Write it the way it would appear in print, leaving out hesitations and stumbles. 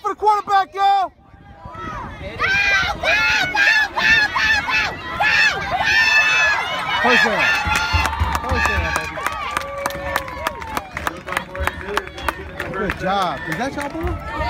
for the quarterback, yo! First down. First down, baby. Good job. Is that y'all, boy?